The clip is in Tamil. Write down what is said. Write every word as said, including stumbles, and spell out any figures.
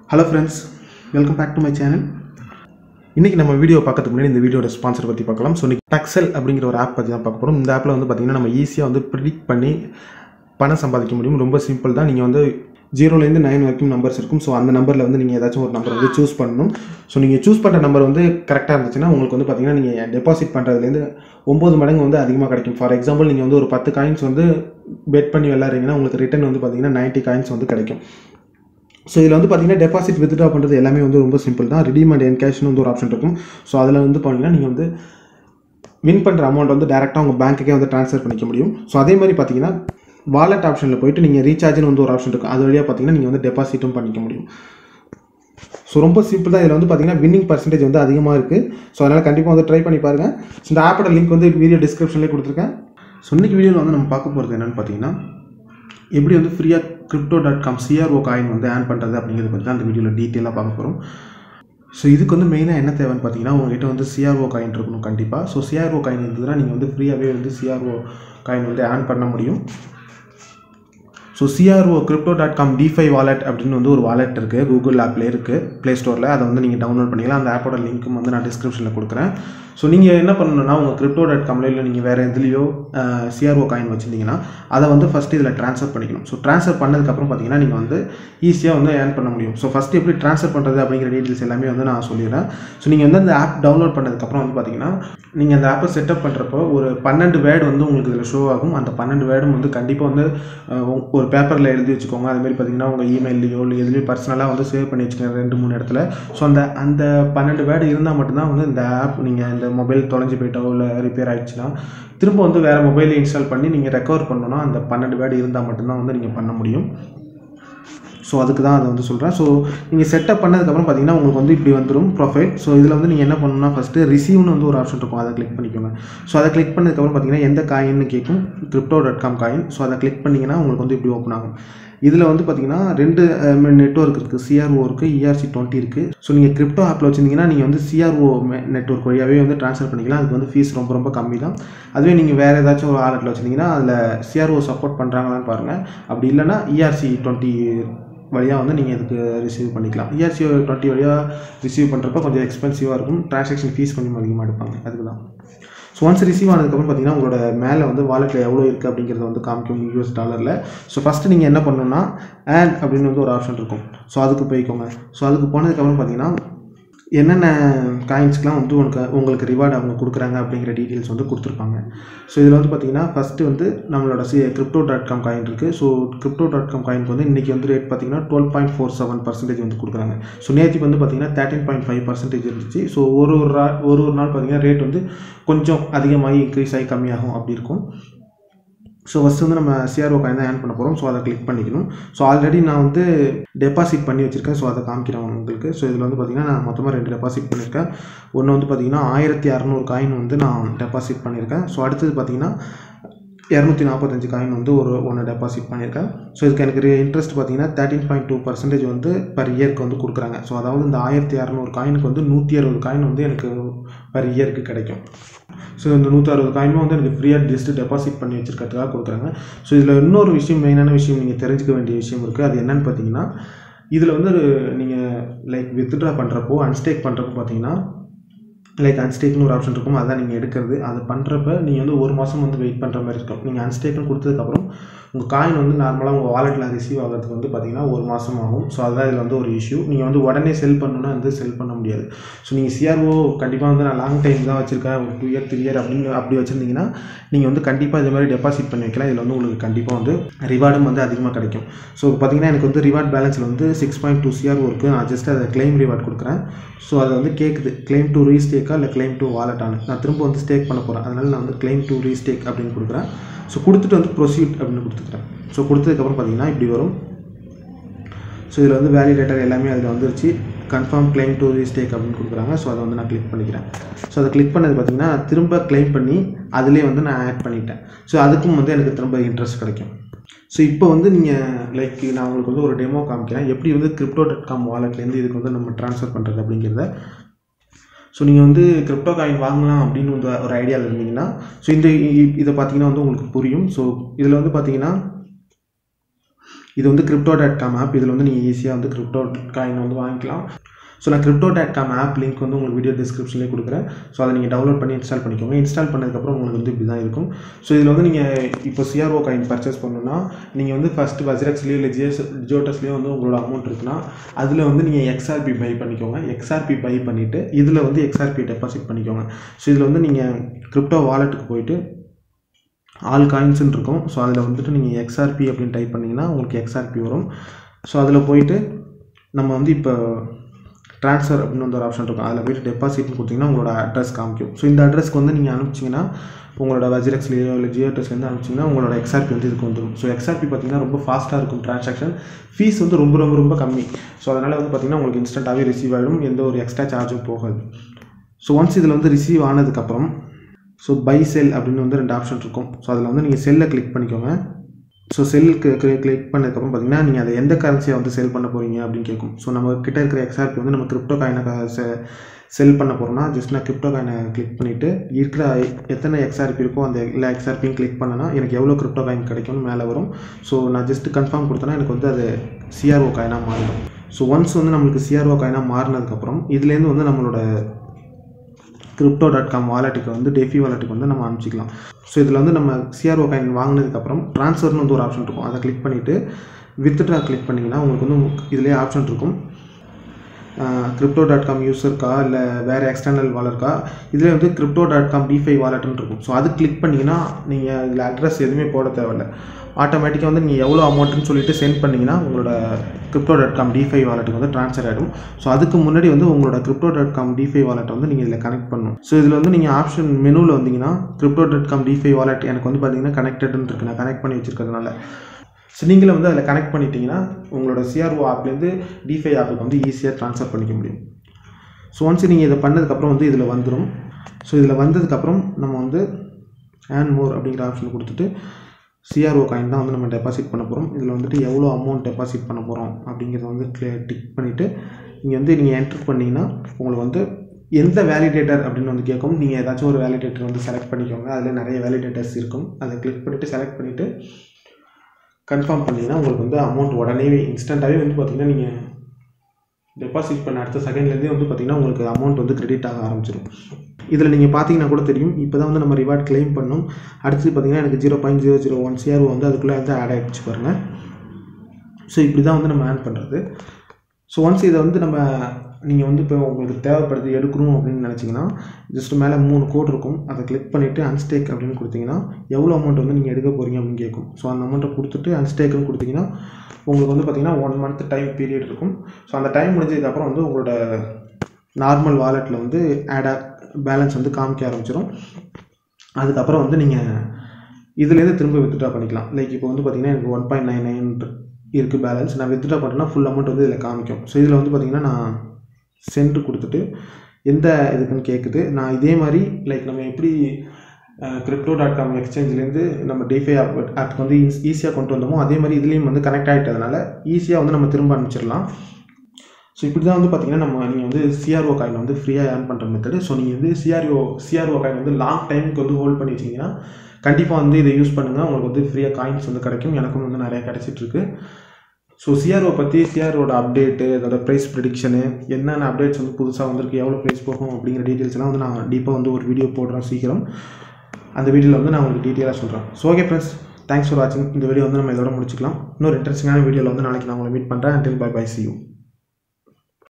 Hello friends, welcome back to my channel. இன்னைக்கு நம்ம வீடியோ பார்க்கிறதுக்கு முன்னாடி இந்த வீடியோட ஸ்பான்சர் பத்தி பார்க்கலாம். சோ இன்னைக்கு Pexel அப்படிங்கற ஒரு ஆப் பத்தி தான் பார்க்க போறோம். இந்த ஆப்ல வந்து பாத்தீங்கன்னா நம்ம ஈஸியா வந்து predict பண்ணி பணம் சம்பாதிக்க முடியும். ரொம்ப சிம்பிள் தான். நீங்க வந்து zero ல இருந்து nine வரைக்கும் நம்பர்ஸ் இருக்கும். சோ அந்த நம்பர்ல வந்து நீங்க ஏதாச்சும் ஒரு நம்பர் வந்து चूஸ் பண்ணனும். சோ நீங்க चूஸ் பண்ற நம்பர் வந்து கரெக்ட்டா இருந்துச்சுனா உங்களுக்கு வந்து பாத்தீங்கன்னா நீங்க டெபாசிட் பண்றதுல இருந்து nine மடங்கு வந்து அதிகமா கிடைக்கும். ஃபார் எக்ஸாம்பிள் நீங்க வந்து ஒரு ten காயின்ஸ் வந்து பெட் பண்ணி விளையாடுறீங்கன்னா உங்களுக்கு ரிட்டர்ன் வந்து பாத்தீங்கன்னா ninety காயின்ஸ் வந்து கிடைக்கும். So இதில் வந்து பார்த்தீங்கன்னா டெபாசிட் வித்ட்ரா பண்ணுறது எல்லாமே வந்து ரொம்ப சிம்பிள் தான். ரிடீம் அண்ட் என்கேஷ்னு வந்து ஒரு ஆப்ஷன் இருக்கும். ஸோ அதில் வந்து பார்த்தீங்கன்னா நீங்கள் வந்து வின் பண்ணுற அமௌண்ட் வந்து டேரெக்டாக உங்கள் பேங்க்குக்கே வந்து ட்ரான்ஸ்ஃபர் பண்ணிக்க முடியும். ஸோ அதே மாதிரி பார்த்தீங்கன்னா வாலெட் ஆப்ஷனில் போய்ட்டு நீங்கள் ரீசார்ஜ்னு வந்து ஒரு ஆப்ஷன் இருக்கும். அது வழியாக பார்த்தீங்கன்னா நீங்கள் வந்து டெபாசிட்டும் பண்ணிக்க முடியும். ஸோ ரொம்ப சிம்பிள் தான். இதில் வந்து பார்த்தீங்கன்னா வின்னிங் பர்சன்டேஜ் வந்து அதிகமாக இருக்குது. ஸோ அதனால் கண்டிப்பாக வந்து ட்ரை பண்ணி பாருங்கள். ஸோ இந்த ஆப்போட லிங்க் வந்து வீடியோ டிஸ்கிரிப்ஷன்லேயே கொடுத்துருக்கேன். ஸோ இன்றைக்கி வீடியோவில் வந்து நம்ம பார்க்க போகிறது என்னென்னு பார்த்தீங்கன்னா எப்படி வந்து ஃப்ரீயாக crypto dot com C R O coin வந்து ஆன் பண்ணுறது அப்படிங்கிறத பற்றி தான் அந்த வீடியோவில் டீட்டெயிலாக பார்க்க போகிறோம். ஸோ இதுக்கு வந்து மெயினாக என்ன தேவைன்னு பார்த்தீங்கன்னா உங்கள்கிட்ட வந்து C R O காயின் இருக்கணும் கண்டிப்பாக. So C R O coin இருந்ததுன்னா நீங்கள் வந்து ஃப்ரீயாகவே வந்து C R O காயின் வந்து ஆன் பண்ண முடியும். So C R O crypto dot com DeFi wallet அப்படின்னு வந்து ஒரு வாலெட் இருக்குது. கூகுள் ஆப்லேயே இருக்குது, ப்ளே ஸ்டோரில். அதை வந்து நீங்கள் டவுன்லோட் பண்ணிக்கலாம். அந்த ஆப்போட லிங்க்கும் வந்து நான் டிஸ்கிரிப்ஷனில் கொடுக்குறேன். ஸோ நீங்கள் என்ன பண்ணணும்னா உங்கள் கிரிப்டோ டாட் காமில் இல்லை நீங்கள் வேறு எதுலேயோ C R O காயின் வச்சுருந்தீங்கன்னா அதை வந்து ஃபஸ்ட்டு இதில் ட்ரான்ஸ்ஃபர் பண்ணிக்கணும். ஸோ ட்ரான்ஸ்ஃபர் பண்ணதுக்கப்புறம் பார்த்தீங்கன்னா நீங்கள் வந்து ஈஸியாக வந்து ஏர்ன் பண்ண முடியும். ஸோ ஃபஸ்ட்டு எப்படி ட்ரான்ஸ்ஃபர் பண்ணுறது அப்படிங்கிற டீட்டெயில்ஸ் எல்லாமே வந்து நான் சொல்லிடுறேன். ஸோ நீங்கள் வந்து அந்த ஆப் டவுன்லோட் பண்ணதுக்கப்புறம் வந்து பார்த்தீங்கன்னா நீங்கள் அந்த ஆப்பை செட்டப் பண்ணுறப்போ ஒரு பன்னெண்டு வேர்டு வந்து உங்களுக்கு இதில் ஷோ ஆகும். அந்த பன்னெண்டு வேர்டும் வந்து கண்டிப்பாக வந்து ஒரு பேப்பரில் எழுதி வச்சுக்கோங்க. அதுமாதிரி பார்த்தீங்கன்னா உங்கள் இமெயிலையோ இல்லை எதுலேயோ பர்சனலாக வந்து சேவ் பண்ணி வச்சுக்கோங்க ரெண்டு மூணு இடத்துல. ஸோ அந்த அந்த பன்னெண்டு வேர்டு இருந்தால் மட்டும்தான் வந்து இந்த ஆப் நீங்கள் இந்த மொபைல் தொலைஞ்சு போயிட்டோ இல்லை ரிப்பேர் ஆகிடுச்சுன்னா திரும்ப வந்து வேறு மொபைலில் இன்ஸ்டால் பண்ணி நீங்கள் ரெக்கவர் பண்ணணும்னா அந்த பன்னெண்டு வேர்டு இருந்தால் மட்டும்தான் வந்து நீங்கள் பண்ண முடியும். ஸோ அதுக்கு தான் அதை வந்து சொல்கிறேன். ஸோ நீங்கள் செட்டப் பண்ணதுக்கப்புறம் பார்த்தீங்கன்னா உங்களுக்கு வந்து இப்படி வந்துடும் ப்ரொஃபைல். ஸோ இதில் வந்து நீங்கள் என்ன பண்ணணும்னா ஃபஸ்ட்டு ரிசீவ்னு வந்து ஒரு ஆப்ஷன் இருக்கும். அதை கிளிக் பண்ணிக்கோங்க. ஸோ அதை கிளிக் பண்ணதுக்கப்புறம் பார்த்தீங்கன்னா எந்த காயின்னு கேட்கும், crypto dot com coin. So அதை கிளிக் பண்ணிங்கன்னா உங்களுக்கு வந்து இப்படி ஓப்பன் ஆகும். இதில் வந்து பார்த்தீங்கன்னா ரெண்டு நெட்வொர்க் இருக்குது. C R O இருக்குது, E R C twenty இருக்குது. ஸோ நீங்கள் கிரிப்டோ ஆப்பில் வச்சுருந்தீங்கன்னா நீங்கள் வந்து C R O நெட்வொர்க் வழியாகவே வந்து ட்ரான்ஸ்ஃபர் பண்ணிக்கலாம். அதுக்கு வந்து ஃபீஸ் ரொம்ப ரொம்ப கம்மி தான். அதுவே நீங்கள் வேறு ஏதாச்சும் ஒரு வாலெட்டில் வச்சுருந்தீங்கன்னா அதில் C R O சப்போர்ட் பண்ணுறாங்களான்னு பாருங்கள். அப்படி இல்லைனா E R C twenty வழியாக வந்து நீங்கள் இதுக்கு ரிசீவ் பண்ணிக்கலாம். E R C twenty வழியாக ரிசீவ் பண்ணுறப்ப கொஞ்சம் எக்ஸ்பென்சிவாக இருக்கும். ட்ரான்சாக்ஷன் ஃபீஸ் கொஞ்சம் அதிகமாக எடுப்பாங்க. அதுக்கு தான். ஸோ ஒன்ஸ் ரிசீவ் ஆனதுக்கப்புறம் பார்த்தீங்கன்னா உங்களோட மேலே வந்து வாலெட்டில் எவ்வளோ இருக்குது அப்படிங்கிறத வந்து காமிக்கும் யூஎஸ் டாலரில். ஸோ ஃபஸ்ட்டு நீங்கள் என்ன பண்ணணும்னா ஆட் அப்படின்னு வந்து ஒரு ஆப்ஷன் இருக்கும். ஸோ அதுக்கு போய்க்கோங்க. ஸோ அதுக்கு போனதுக்கப்புறம் பார்த்தீங்கன்னா என்னென்ன காயின்ஸ்க்கெலாம் வந்து உங்களுக்கு உங்களுக்கு ரிவார்டு அவங்க கொடுக்குறாங்க அப்படிங்கிற டீட்டெயில்ஸ் வந்து கொடுத்துருப்பாங்க. ஸோ இதில் வந்து பார்த்தீங்கன்னா ஃபஸ்ட்டு வந்து நம்மளோட C crypto dot com coin இருக்குது. ஸோ கிரிப்டோ டாட் காம் காயினுக்கு வந்து இன்றைக்கி வந்து ரேட் பார்த்தீங்கன்னா twelve point four seven percentage வந்து கொடுக்குறாங்க. ஸோ நேற்றுக்கு வந்து பார்த்தீங்கன்னா தேர்ட்டின் பாயிண்ட் ஃபைவ் பர்சன்டேஜ் இருந்துச்சு. ஸோ ஒரு ஒரு ஒரு ஒரு நாள் பார்த்தீங்கன்னா ரேட் வந்து கொஞ்சம் அதிகமாகி இன்க்ரீஸ் ஆகி கம்மியாகும் அப்படி இருக்கும். ஸோ ஃபஸ்ட்டு வந்து நம்ம C R O காயின் தான் ஆன் பண்ண போகிறோம். ஸோ அதை கிளிக் பண்ணிக்கணும். ஸோ ஆல்ரெடி நான் வந்து டெபாசிட் பண்ணி வச்சுருக்கேன். ஸோ அதை காமிக்கிறேன் உங்களுக்கு. ஸோ இதில் வந்து பார்த்திங்கன்னா நான் மொத்தமாக ரெண்டு டெபாசிட் பண்ணியிருக்கேன். ஒன்று வந்து பார்த்திங்கன்னா ஆயிரத்தி அறநூறு காயின் வந்து நான் டெபாசிட் பண்ணியிருக்கேன். ஸோ அடுத்தது பார்த்திங்கன்னா இரநூத்தி நாற்பத்தஞ்சு காயின் வந்து ஒரு ஒன்று டெபாசிட் பண்ணியிருக்கேன். ஸோ இதுக்கு எனக்கு இன்ட்ரெஸ்ட் பார்த்தீங்கன்னா தேர்ட்டின் பாயிண்ட் டூ பர்சன்டேஜ் வந்து பர் இயருக்கு வந்து கொடுக்குறாங்க. ஸோ அதாவது இந்த ஆயிரத்தி அறநூறு காயினுக்கு வந்து நூற்றி அறுபது காயின் வந்து எனக்கு பர் இயருக்கு கிடைக்கும். ஸோ இந்த நூற்றி அறுபது காயினும் வந்து எனக்கு ஃப்ரீயாக ஜஸ்ட்டு டெபாசிட் பண்ணி வச்சுருக்கிறதுக்காக கொடுக்குறாங்க. ஸோ இதில் இன்னொரு விஷயம், மெயினான விஷயம் நீங்கள் தெரிஞ்சுக்க வேண்டிய விஷயம் இருக்குது. அது என்னென்னு பார்த்தீங்கன்னா இதில் வந்து நீங்கள் லைக் வித்ட்ரா பண்ணுறப்போ அன்ஸ்டேக் பண்ணுறப்போ பார்த்தீங்கன்னா லைக் அன்ஸ்டேக்னு ஒரு ஆப்ஷன் இருக்கும். அதான் நீங்கள் எடுக்கிறது. அது பண்ணுறப்ப நீங்கள் வந்து ஒரு மாதம் வந்து வெயிட் பண்ணுற மாதிரி இருக்கும். நீங்கள் அன்ஸ்டேக்னு கொடுத்ததுக்கப்புறம் உங்கள் காயின் வந்து நார்மலாக உங்கள் வாலெட்டில் ரிசீவ் ஆகிறதுக்கு வந்து பார்த்திங்கன்னா ஒரு மாதம் ஆகும். ஸோ அதுதான் இதில் வந்து ஒரு இஷ்யூ. நீங்கள் வந்து உடனே செல் பண்ணணுன்னா வந்து செல் பண்ண முடியாது. ஸோ நீங்கள் C R O கண்டிப்பாக வந்து நான் லாங் டைம் தான் வச்சுருக்கேன், ஒரு டூ இயர் த்ரீ இயர் அப்படின்னு அப்படி வச்சுருந்தீங்கன்னா நீங்கள் வந்து கண்டிப்பாக இது மாதிரி டெபாசிட் பண்ணி வைக்கலாம். இதில் வந்து உங்களுக்கு கண்டிப்பாக வந்து ரிவார்டும் வந்து அதிகமாக கிடைக்கும். ஸோ பார்த்திங்கன்னா எனக்கு வந்து ரிவார்ட் பேலன்ஸில் வந்து six point two C R O இருக்குது. நான் ஜஸ்ட் அதை கிளைம் ரிவார்ட் கொடுக்குறேன். ஸோ அதை வந்து கேட்குது கிளைம் டு ரீஸ்டேக்கா இல்லை கிளைம் டு வாலெட்டானு. நான் திரும்ப வந்து ஸ்டேக் பண்ண போகிறேன். அதனால் நான் வந்து கிளைம் டு ரீஸ்டேக் அப்படின்னு கொடுக்குறேன். ஸோ கொடுத்துட்டு வந்து ப்ரொசீட் அப்படின்னு கொடுத்துக்கிறேன். ஸோ கொடுத்ததுக்கப்புறம் பார்த்தீங்கன்னா இப்படி வரும். ஸோ இதில் வந்து வேலிடேட்டர் எல்லாமே அதில் வந்துருச்சு. கன்ஃபார்ம் கிளைம் டு ரீஸ்டேக் அப்படின்னு கொடுக்குறாங்க. ஸோ அதை வந்து நான் கிளிக் பண்ணிக்கிறேன். ஸோ அதை கிளிக் பண்ணது பார்த்தீங்கன்னா திரும்ப கிளைம் பண்ணி அதிலே வந்து நான் ஆட் பண்ணிட்டேன். ஸோ அதுக்கும் வந்து எனக்கு திரும்ப இன்ட்ரெஸ்ட் கிடைக்கும். ஸோ இப்போ வந்து நீங்கள் லைக் நான் உங்களுக்கு வந்து ஒரு டெமோ காமிக்கிறேன் எப்படி வந்து கிரிப்டோ டாட் காம் வாலெட்லேருந்து இதுக்கு வந்து நம்ம ட்ரான்ஸ்ஃபர் பண்ணுறது அப்படிங்கிறத. ஸோ நீங்கள் வந்து கிரிப்டோ காயின் வாங்கலாம் அப்படின்னு வந்து ஒரு ஐடியாவில் இருந்தீங்கன்னா ஸோ இந்த இதை பார்த்தீங்கன்னா வந்து உங்களுக்கு புரியும். ஸோ இதில் வந்து பார்த்தீங்கன்னா இது வந்து கிரிப்டோ டாட் காம் ஆப். இதில் வந்து நீங்கள் ஈஸியாக வந்து கிரிப்டோ காயின் வந்து வாங்கிக்கலாம். ஸோ நான் crypto dot com app link வந்து உங்களுக்கு வீடியோ டிஸ்கிரிப்ஷன்லேயே கொடுக்குறேன். ஸோ அதை நீங்கள் டவுன்லோட் பண்ணி இன்ஸ்டால் பண்ணிக்கோங்க. இன்ஸ்டால் பண்ணதுக்கப்புறம் உங்களுக்கு வந்து இப்படி தான் இருக்கும். ஸோ இதில் வந்து நீங்கள் இப்போ சிஆர்ஓ காயின் பர்ச்சேஸ் பண்ணணும்னா நீங்கள் வந்து ஃபஸ்ட்டு வஜ்ரக்ஸ்லேயோ இல்லை ஜிஎஸ் ஜியோட்டஸ்லேயோ வந்து உங்களோட அமௌண்ட் இருக்குன்னா அதில் வந்து நீங்கள் எக்ஸ்ஆர்பி பை பண்ணிக்கோங்க. எக்ஸ்ஆர்பி பை பண்ணிவிட்டு இதில் வந்து எக்ஸ்ஆர்பி டெபாசிட் பண்ணிக்கோங்க. ஸோ இதில் வந்து நீங்கள் கிரிப்டோ வாலெட்டுக்கு போயிட்டு ஆல் காயின்ஸ்ன்னு இருக்கும். ஸோ அதில் வந்துட்டு நீங்கள் எக்ஸ்ஆர்பி அப்படின்னு டைப் பண்ணிங்கன்னா உங்களுக்கு எக்ஸ்ஆர்பி வரும். ஸோ அதில் போயிட்டு நம்ம வந்து இப்போ ட்ரான்ஸ்ஃபர் அப்படின்னு வந்து ஒரு ஆப்ஷன் இருக்கும். அதில் போய்ட்டு டெபாசிட்னு கொடுத்தீங்கன்னா உங்களோட அட்ரஸ் காமிக்கும். ஸோ இந்த அட்ரஸ்க்கு வந்து நீங்கள் அனுப்பிச்சிங்கன்னா உங்களோட வஜ்ரக்ஸ்லேயோ இல்லை ஜியோடெஸ்லேருந்து அனுப்பிச்சிங்கன்னா உங்களோட எக்ஸ்ஆர்பி வந்து இதுக்கு வந்துடும். ஸோ எக்ஸ்ஆர்பி பார்த்தீங்கன்னா ரொம்ப ஃபாஸ்ட்டாக இருக்கும் ட்ரான்சாக்ஷன். ஃபீஸ் வந்து ரொம்ப ரொம்ப ரொம்ப கம்மி. ஸோ அதனால் வந்து பார்த்திங்கன்னா உங்களுக்கு இன்ஸ்டண்ட்டாகவே ரிசீவ் ஆகிடும். எந்த ஒரு எக்ஸ்ட்ரா சார்ஜும் போகாது. ஸோ ஒன்ஸ் இதில் வந்து ரிசீவ் ஆனதுக்கப்புறம் ஸோ பை செல் அப்படின்னு வந்து ரெண்டு ஆப்ஷன் இருக்கும். ஸோ அதில் வந்து நீங்கள் செல்லை கிளிக் பண்ணிக்கோங்க. ஸோ செல்லுக்கு கிளிக் பண்ணதுக்கப்புறம் பார்த்தீங்கன்னா நீங்கள் அதை எந்த கரன்சியை வந்து செல் பண்ண போகிறீங்க அப்படின்னு கேட்கும். ஸோ நம்ம கிட்ட இருக்கிற எக்ஸ்ஆர்பி வந்து நம்ம கிரிப்டோ காயினை செல் பண்ண போகிறோம்னா ஜஸ்ட் நான் கிரிப்டோ காயினை கிளிக் பண்ணிவிட்டு இருக்கிற எத்தனை எக்ஸ்ஆர்பி இருக்கோ அந்த எல்லா எக்ஸ்ஆர்பியும் கிளிக் பண்ணனா எனக்கு எவ்வளோ கிரிப்டோ காயின் கிடைக்கும்னு மேலே வரும். ஸோ நான் ஜஸ்ட்டு கன்ஃபார்ம் கொடுத்தேன்னா எனக்கு வந்து அது சிஆர்ஓ காயினாக மாறிடும். ஸோ ஒன்ஸ் வந்து நம்மளுக்கு சிஆர்ஓ காயினாக மாறினதுக்கப்புறம் இதுலேருந்து வந்து நம்மளோட கிரிப்டோ டாட் காம் வாலெட்டுக்கு வந்து டெஃபி வாலெட்டுக்கு வந்து நம்ம அனுப்பிச்சிக்கலாம். ஸோ இதில் வந்து நம்ம சிஆர்ஓ காயின் வாங்கினதுக்கப்புறம் ட்ரான்ஸ்ஃபர்னு வந்து ஒரு ஆப்ஷன் இருக்கும். அதை கிளிக் பண்ணிவிட்டு வித்ட்ரா கிளிக் பண்ணிங்கன்னா உங்களுக்கு வந்து இதிலே ஆப்ஷன் இருக்கும். கிரிப்டோ டாட் காம் யூஸருக்கா இல்லை வேறு எக்ஸ்டர்னல் வாலெட்டுக்கா இதில் வந்து கிரிப்டோ டாட் காம் டிஃபை வாலெட்டுன்னு இருக்கும். ஸோ அது கிளிக் பண்ணிங்கன்னா நீங்கள் இதில் அட்ரஸ் எதுவுமே போட தேவையில்லை. ஆட்டோமேட்டிக்காக வந்து நீங்கள் எவ்வளோ அமௌண்ட்டுன்னு சொல்லிட்டு சென்ட் பண்ணிங்கன்னா உங்களோட கிரிப்டோ டாட் காம் டிஃபை வாலெட்டுக்கு வந்து ட்ரான்ஸ்ஃபர் ஆகிடும். ஸோ அதுக்கு முன்னாடி வந்து உங்களோட கிரிப்டோ டாட் காம் டிஃபை வாலெட்டை வந்து நீங்கள் இதில் கனெக்ட் பண்ணணும். ஸோ இதில் வந்து நீங்கள் ஆப்ஷன் மெனுவில் வந்தீங்கன்னா crypto dot com DeFi wallet எனக்கு வந்து பார்த்தீங்கன்னா கனெக்டட்னு இருக்குது. நான் கனெக்ட் பண்ணி வச்சிருக்கிறதுனால ஸோ நீங்களே வந்து அதில் கனெக்ட் பண்ணிட்டீங்கன்னா உங்களோட சிஆர்ஓ ஆப்லேருந்து டிஃபை ஆப்புக்கு வந்து ஈஸியாக ட்ரான்ஸ்ஃபர் பண்ணிக்க முடியும். ஸோ ஒன்ஸ் நீங்கள் இதை பண்ணதுக்கப்புறம் வந்து இதில் வந்துடும். ஸோ இதில் வந்ததுக்கப்புறம் நம்ம வந்து ஆன் மோர் அப்படிங்கிற ஆப்ஷன் கொடுத்துட்டு சிஆர்ஓ காயின் தான் வந்து நம்ம டெபாசிட் பண்ண போகிறோம். இதில் வந்துட்டு எவ்வளோ அமௌண்ட் டெபாசிட் பண்ண போகிறோம் அப்படிங்கிறத வந்து டிக் பண்ணிவிட்டு இங்கே வந்து நீங்கள் என்ட்ரு பண்ணிங்கன்னா உங்களுக்கு வந்து எந்த வேலிடேட்டர் அப்படின்னு வந்து கேட்கும். நீங்கள் ஏதாச்சும் ஒரு வேலிடேட்டர் வந்து செலக்ட் பண்ணிக்கோங்க. அதில் நிறைய வேலிடேட்டர்ஸ் இருக்கும். அதை கிளிக் பண்ணிவிட்டு செலக்ட் பண்ணிவிட்டு கன்ஃபார்ம் பண்ணிங்கன்னா உங்களுக்கு வந்து அமௌண்ட் உடனே இன்ஸ்டண்ட்டாகவே வந்து பார்த்திங்கன்னா நீங்கள் டெபாசிட் பண்ண அடுத்த செகண்ட்லேருந்தே வந்து பார்த்திங்கன்னா உங்களுக்கு அமௌண்ட் வந்து கிரெடிட் ஆக ஆரம்பிச்சிடும். இதில் நீங்கள் பார்த்தீங்கன்னா கூட தெரியும். இப்போ தான் வந்து நம்ம ரிவார்ட் கிளைம் பண்ணோம். அடுத்து பார்த்திங்கன்னா எனக்கு zero point zero zero one CRO வந்து அதுக்குள்ளே வந்து ஆட் ஆகிடுச்சு பாருங்கள். ஸோ இப்படி தான் வந்து நம்ம ஆட் பண்ணுறது. ஸோ ஒன்ஸ் இதை வந்து நம்ம நீங்கள் வந்து இப்போ உங்களுக்கு தேவைப்படுது எடுக்கணும் அப்படின்னு நினச்சிங்கன்னா ஜஸ்ட் மேலே மூணு கோட் இருக்கும். அதை கிளிக் பண்ணிவிட்டு அன்ஸ்டேக் அப்படின்னு கொடுத்தீங்கன்னா எவ்வளோ அமௌண்ட் வந்து நீங்கள் எடுக்க போகிறீங்க அப்படின்னு கேட்கும். ஸோ அந்த அமௌண்ட்டை கொடுத்துட்டு அன்ஸ்டேக்குன்னு கொடுத்தீங்கன்னா உங்களுக்கு வந்து பார்த்திங்கன்னா ஒன் மந்த் டைம் பீரியட் இருக்கும். ஸோ அந்த டைம் முடிஞ்சதுக்கப்புறம் வந்து உங்களோட நார்மல் வாலெட்டில் வந்து ஆடாக பேலன்ஸ் வந்து காமிக்க ஆரம்பிச்சிடும். அதுக்கப்புறம் வந்து நீங்கள் இதுலேருந்து திரும்ப வித்ட்ரா பண்ணிக்கலாம். லைக் இப்போ வந்து பார்த்திங்கன்னா எனக்கு ஒன் பாயிண்ட் நைன் நைன் இருக்குது பேலன்ஸ். நான் வித்ட்ரா பண்ணேன்னா ஃபுல் அமௌண்ட் வந்து இதில் காமிக்கும். ஸோ இதில் வந்து பார்த்திங்கன்னா நான் சென்ட் கொடுத்துட்டு எந்த இதுக்குன்னு கேட்குது. நான் இதே மாதிரி லைக் நம்ம எப்படி கிரிப்டோ டாட் காம் எக்ஸ்சேஞ்சிலேருந்து நம்ம டிஃபை ஆப் ஆப்க்கு வந்து ஈஸியாக கொண்டு வந்தோமோ அதே மாதிரி இதுலேயும் வந்து கனெக்ட் ஆகிட்டதுனால ஈஸியாக வந்து நம்ம திரும்ப அனுப்பிச்சிடலாம். ஸோ இப்படி தான் வந்து பார்த்திங்கன்னா நம்ம நீங்கள் வந்து சிஆர்ஓ காயின் வந்து ஃப்ரீயாக ஏர்ன் பண்ணுற மெத்தடு. ஸோ நீங்கள் வந்து சிஆர்ஓ சிஆர்ஓ காயின் வந்து லாங் டைமுக்கு வந்து ஹோல்ட் பண்ணி வச்சிங்கன்னா கண்டிப்பாக வந்து இதை யூஸ் பண்ணுங்கள். உங்களுக்கு வந்து ஃப்ரீயாக காயின்ஸ் வந்து கிடைக்கும். எனக்கும் வந்து நிறையா கிடச்சிட்ருக்கு. ஸோ சிஆர்ஓ பற்றி சிஆர்ஓட அப்டேட்டு அதோட ப்ரைஸ் ப்ரெடிக்ஷனு என்னென்ன அப்டேட்ஸ் வந்து புதுசாக வந்திருக்கு எவ்வளோ ப்ரைஸ் போகும் அப்படிங்கிற டீட்டெயில்ஸ்லாம் வந்து நான் டீப்பாக வந்து ஒரு வீடியோ போடுறேன் சீக்கிரம். அந்த வீடியோவில் வந்து நான் உங்களுக்கு டீட்டெயிலாக சொல்கிறேன். So okay friends, thanks for வாட்சிங். இந்த வீடியோ வந்து நம்ம இதோட முடிச்சுக்கலாம். இன்னொரு இன்ட்ரெஸ்டிங்கான வீடியோவில் வந்து நாளைக்கு நான் உங்களை மீட் பண்ணுறேன். Until bye bye, see you.